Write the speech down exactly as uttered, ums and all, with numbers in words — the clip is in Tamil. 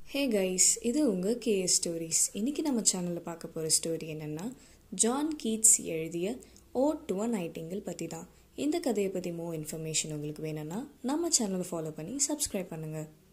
Hey guys, இது உங்க K S Stories. இன்னைக்கு நம்ம சேனல்ல பார்க்க போற ஸ்டோரி என்னன்னா ஜான் கீட்ஸ் எழுதிய Ode to a Nightingale பத்தி தான். இந்த கதையை பத்தி more information உங்களுக்கு வேணும்னா நம்ம சேனலை ஃபாலோ பண்ணி subscribe பண்ணுங்க.